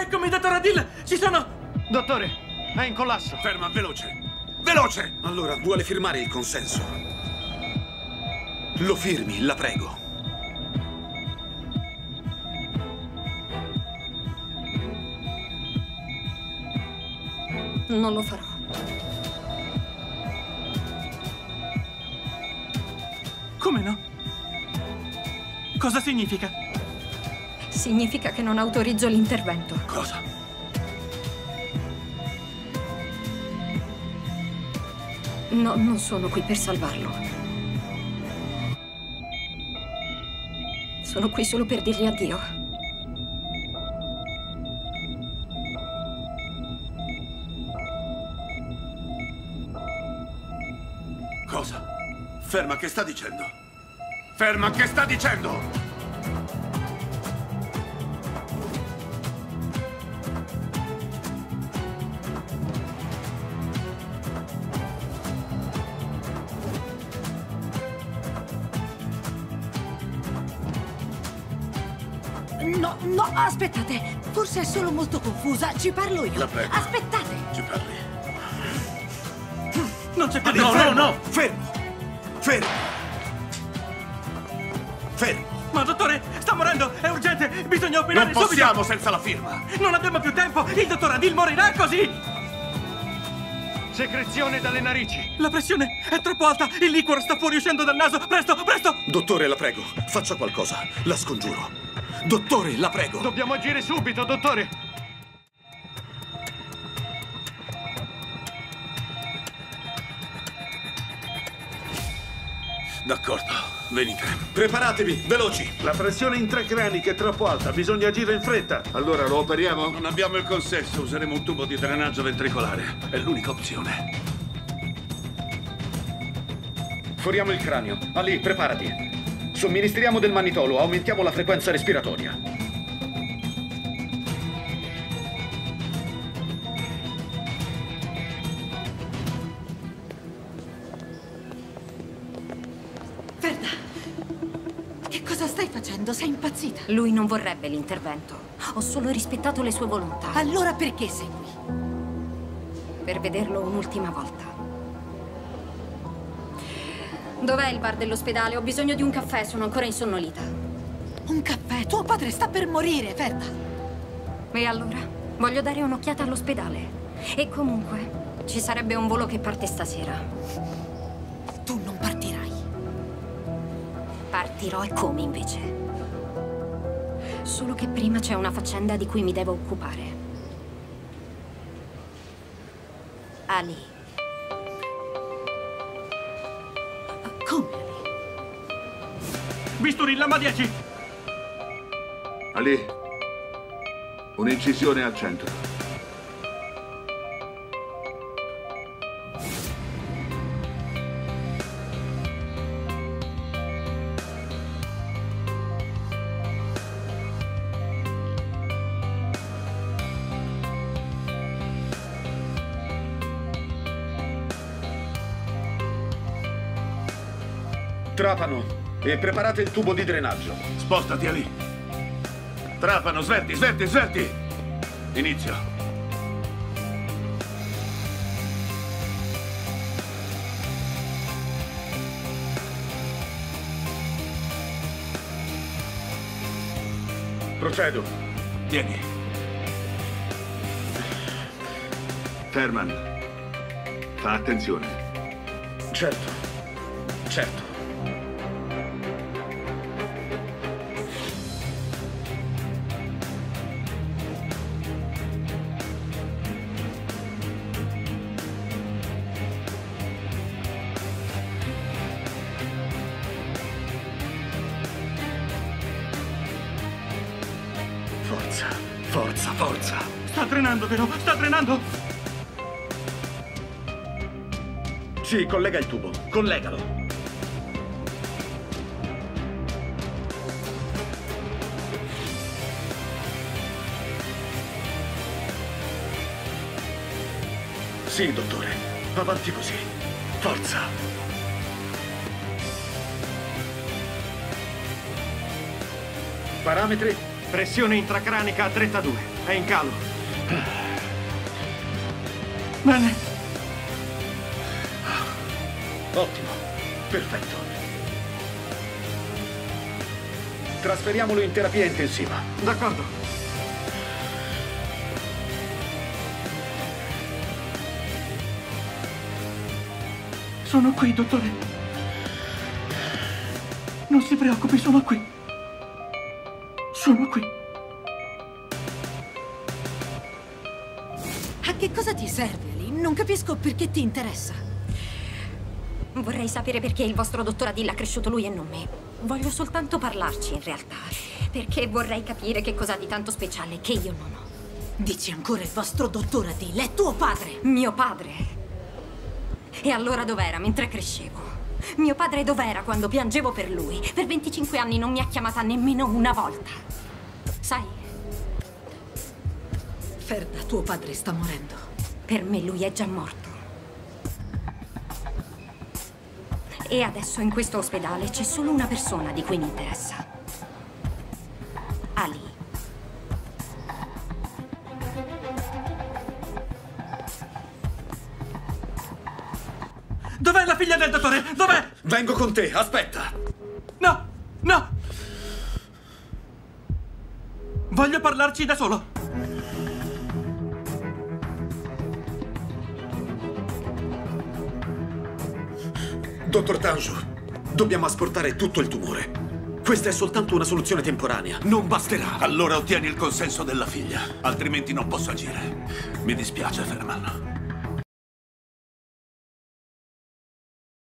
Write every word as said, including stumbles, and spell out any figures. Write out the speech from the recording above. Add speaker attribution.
Speaker 1: eccomi, dottor Adil! Ci sono...
Speaker 2: Dottore, è in collasso.
Speaker 3: Ferma, veloce! Veloce!
Speaker 4: Allora, vuole firmare il consenso? Lo firmi, la prego.
Speaker 5: Non lo farò.
Speaker 1: Come no? Cosa significa?
Speaker 5: Significa che non autorizzo l'intervento.
Speaker 3: Cosa?
Speaker 5: No, non sono qui per salvarlo. Sono qui solo per dirgli addio.
Speaker 3: Cosa? Ferma, che sta dicendo? Ferma, che sta dicendo?
Speaker 6: No, no, aspettate. Forse è solo molto confusa. Ci parlo io.
Speaker 3: La prego.
Speaker 6: Aspettate.
Speaker 3: Ci parli.
Speaker 1: Non c'è più
Speaker 3: No,
Speaker 1: tempo.
Speaker 3: no, no!
Speaker 4: Fermo! Fermo! Fermo!
Speaker 1: Ma dottore, sta morendo! È urgente! Bisogna operare
Speaker 3: Non possiamo
Speaker 1: subito!
Speaker 3: senza la firma!
Speaker 1: Non abbiamo più tempo! Il dottor Adil morirà così!
Speaker 2: Secrezione dalle narici.
Speaker 1: La pressione è troppo alta! Il liquore sta fuoriuscendo dal naso! Presto, presto!
Speaker 4: Dottore, la prego, faccia qualcosa. La scongiuro. Dottore, la prego.
Speaker 2: Dobbiamo agire subito, dottore.
Speaker 3: D'accordo, venite.
Speaker 4: Preparatevi, veloci.
Speaker 7: La pressione intracranica è troppo alta, bisogna agire in fretta. Allora lo operiamo?
Speaker 3: Non abbiamo il consenso, useremo un tubo di drenaggio ventricolare. È l'unica opzione.
Speaker 8: Foriamo il cranio. Ali, preparati. Somministriamo del mannitolo, aumentiamo la frequenza respiratoria.
Speaker 6: Ferda, che cosa stai facendo? Sei impazzita.
Speaker 5: Lui non vorrebbe l'intervento. Ho solo rispettato le sue volontà.
Speaker 6: Allora perché sei qui?
Speaker 5: Per vederlo un'ultima volta. Dov'è il bar dell'ospedale? Ho bisogno di un caffè, sono ancora insonnolita.
Speaker 6: Un caffè? Tuo padre sta per morire, Ferda.
Speaker 5: E allora? Voglio dare un'occhiata all'ospedale. E comunque, ci sarebbe un volo che parte stasera.
Speaker 6: Tu non partirai.
Speaker 5: Partirò e come invece? Solo che prima c'è una faccenda di cui mi devo occupare. Ali.
Speaker 6: Come?
Speaker 1: Bisturi, lama dieci!
Speaker 7: Ali, un'incisione al centro.
Speaker 8: Trapano, e preparate il tubo di drenaggio.
Speaker 3: Spostati, Ali. Trapano, sverti, sverti, sverti. Inizio.
Speaker 8: Procedo.
Speaker 3: Tieni.
Speaker 7: Ferman, fa attenzione.
Speaker 8: Certo, certo.
Speaker 4: Forza, forza, forza.
Speaker 1: Sta drenando, vero? Sta drenando!
Speaker 8: Sì, collega il tubo. Collegalo. Sì, dottore. Avanti così. Forza. Parametri?
Speaker 2: Pressione intracranica a trentadue. È in calo.
Speaker 1: Bene.
Speaker 8: Ottimo. Perfetto. Trasferiamolo in terapia intensiva.
Speaker 2: D'accordo.
Speaker 1: Sono qui, dottore. Non si preoccupi, sono qui. Sono qui.
Speaker 6: A che cosa ti serve, Ali? Non capisco perché ti interessa.
Speaker 5: Vorrei sapere perché il vostro dottor Adil ha cresciuto lui e non me. Voglio soltanto parlarci, in realtà. Perché vorrei capire che cosa ha di tanto speciale che io non ho.
Speaker 6: Dici ancora il vostro dottor Adil, è tuo padre.
Speaker 5: Mio padre? E allora dov'era mentre crescevo? Mio padre dov'era quando piangevo per lui? Per venticinque anni non mi ha chiamata nemmeno una volta. Sai?
Speaker 6: Ferda, tuo padre sta morendo.
Speaker 5: Per me lui è già morto. E adesso in questo ospedale c'è solo una persona di cui mi interessa. Ali.
Speaker 1: Dov'è la figlia del dottore? Dov'è?
Speaker 4: Vengo con te, aspetta.
Speaker 1: No, no. Voglio parlarci da solo.
Speaker 4: Dottor Tanju, dobbiamo asportare tutto il tumore. Questa è soltanto una soluzione temporanea, non basterà.
Speaker 3: Allora ottieni il consenso della figlia, altrimenti non posso agire. Mi dispiace, Ferman.